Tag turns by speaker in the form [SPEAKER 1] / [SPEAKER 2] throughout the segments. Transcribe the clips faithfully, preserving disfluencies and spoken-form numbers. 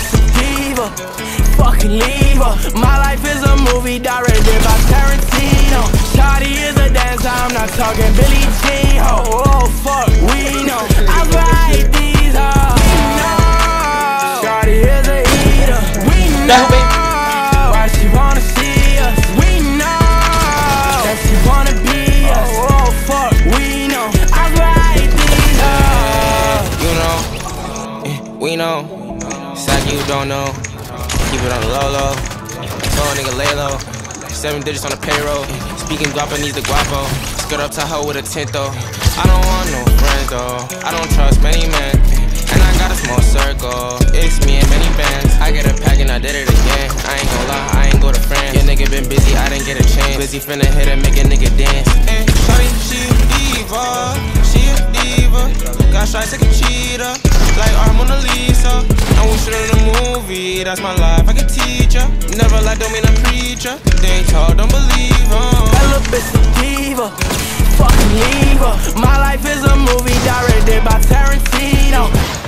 [SPEAKER 1] bitch a diva, fucking leave her. My life is a movie directed by Tarantino. Shawty is a dancer, I'm not talking Billie Jean. Oh, oh fuck, we know I ride these hoes. We know Shawty is a eater. We know why she wanna see us. We know that she wanna be us. Oh, oh fuck, we know I ride these hoes.
[SPEAKER 2] You know, yeah, we know. It's like you don't know. Keep it on the low low. Phone nigga lay low. Seven digits on the payroll. Speaking Guapanese the guapo. Skirt up Tahoe with a tint though. I don't want no friends though. I don't trust many men. And I got a small circle. It's me and many bands. I get a pack and I did it again. I ain't gon' lie, I ain't go to France. Your nigga been busy, I didn't get a chance. Busy finna hit and make a nigga dance. Hey, shawty, she a diva. She a diva. Got shots like a cheetah. Like I'm Mona Lisa. And we shoot in a movie. That's my life, I can teach ya. Never lie, don't mean a preacher. They ain't tall, don't believe em.
[SPEAKER 1] That little bitch a diva, fucking leave her. My life is a movie directed by Tarantino.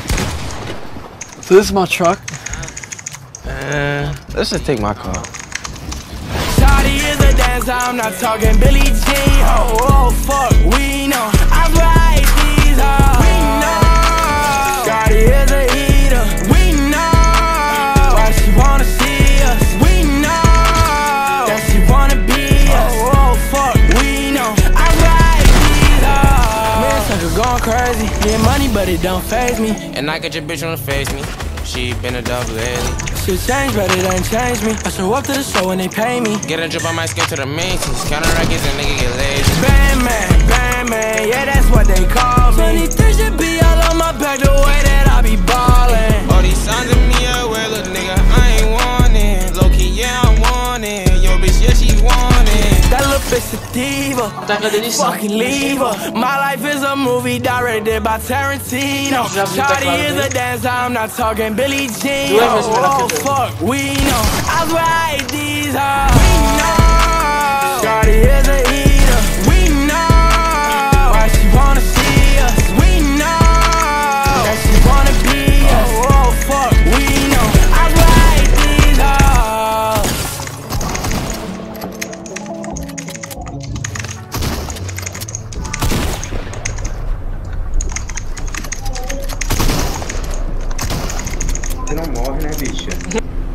[SPEAKER 3] So this is my truck.
[SPEAKER 2] Uh, let's just take my car.
[SPEAKER 1] Shawty is a dancer, I'm not talking Billie Jean. Oh, oh fuck, we know I ride these hoes. We know Shawty is a eater. We know why she wanna see us. We know that she wanna be us. Oh, oh fuck, we know I ride these hoes. Man, sucker going crazy, get money but it don't faze me.
[SPEAKER 2] And I get your bitch on the face me. She been a dub lately.
[SPEAKER 1] Shit changed, but it ain't changed me. I show up to the show and they pay me.
[SPEAKER 2] Get a drip on my skin to the main teeth. Counter records and nigga get lazy.
[SPEAKER 1] Bandman, Bandman, yeah, that's what they call me. twenty-three should be all on my back the way that I be ballin'.
[SPEAKER 2] All these signs of me, I wear, look nigga, I ain't want it. Low key, yeah, I want it. Yo, bitch, yeah, she want it.
[SPEAKER 1] That little bitch a diva, fucking leave her. My life is a movie directed by Tarantino. Shawty is a dancer, I'm not talking Billie Jean. Oh, oh fuck, we know I ride these hoes. We know Shawty is a eater. We know why she wanna see us. We know that she wanna be us. Oh, oh fuck, we know I ride these hoes.
[SPEAKER 4] Você não morre, né, bicha?